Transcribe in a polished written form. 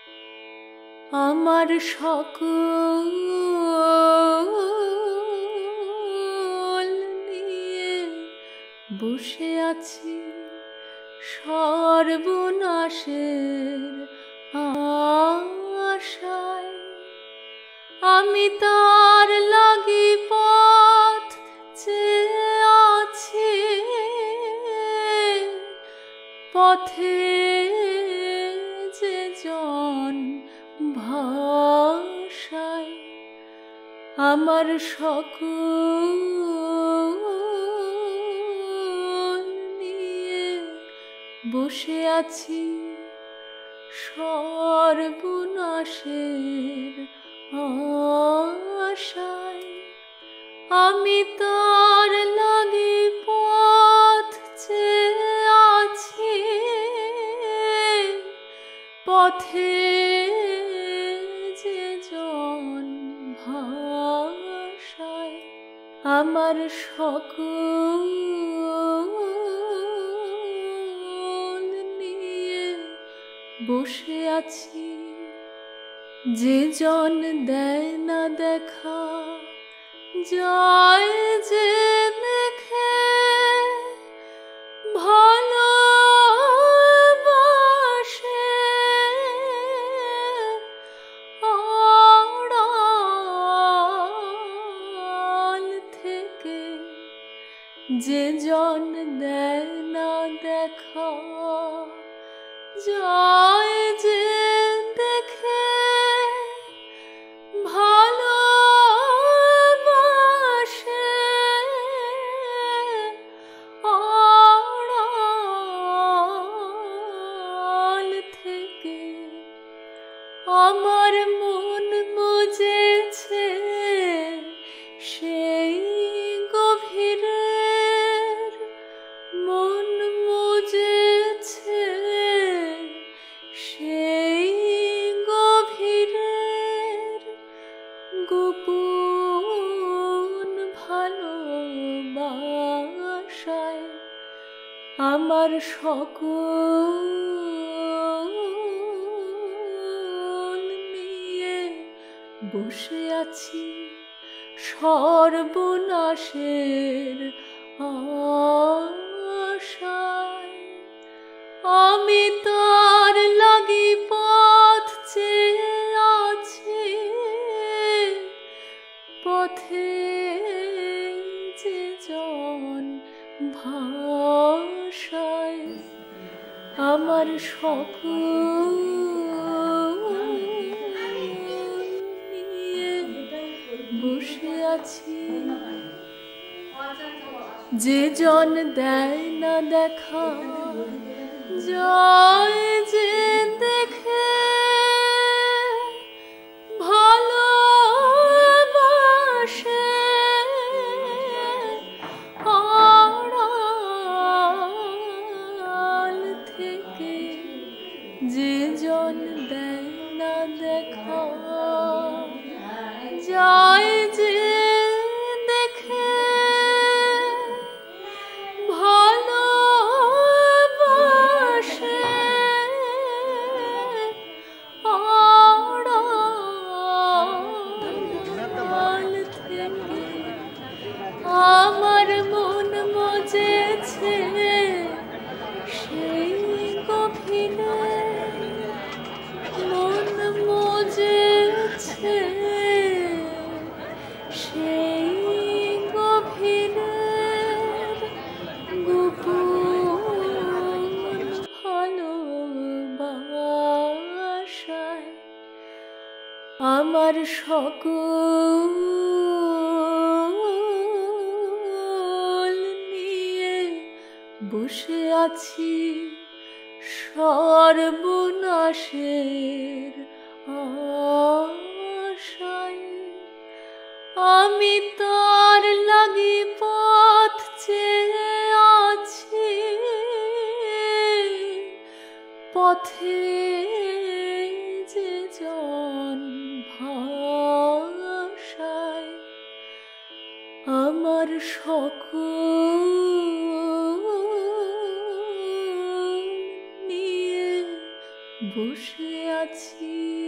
আমার সকল নিয়ে বসে আছি সর্বনাশের আশায়। আমি তার লাগি পথ চেয়ে আছি, পথে যে জন ভাষায়। আমার সকল নিয়ে বসে আছি সর্বনাশের আশায়। আমি তার লাগি পথ চেয়ে আছি, পথে যে জন ভাষায়। আমার সকল নিয়ে বসে আছি, যে জন দেয় না দেখা, যায় যে দেখে ভালোবাসে। আড়াল থেকে যে জন দেয় না দেখা, যায় যে দেখে ভালোবাসে। আড়াল থেকে আমার মন বুঝেছে সেই গভীরের, মন বুঝেছে সেই গভীরের গোপন ভালোবাসায়। আমার সকল নিয়ে বসে আছি সর্বনাশের আশায়। আমি তার লাগি পথ চেয়ে আছি, পথে যে জন ভাষায়। আমার সকল নিয়ে বসে আছি, যে জন দেয় না দেখা, যায় যে দেখে ভালোবাসে। আড়াল থেকে যে জন দেয় না দেখা, যায় যে দেখে ভালোবাসে। আড়াল থেকে আমার মন মজেছে সেই গভীরে, মন মজেছে সেই গভীরের গোপন ভালোবাসায়। আমার সকল নিয়ে বসে আছি সর্বনাশের আশায়। আমি তার লাগি পথ চেয়ে আছি, পথে যে জন ভাষায়। আমার সকল নিয়ে বসে আছি।